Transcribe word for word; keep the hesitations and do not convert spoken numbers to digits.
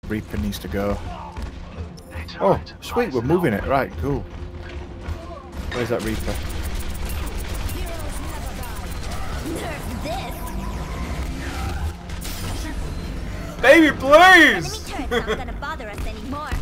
Reaper needs to go. Oh, sweet, we're moving it. Right, cool. Where's that Reaper? Baby, please! Enemy turret's not gonna bother us anymore.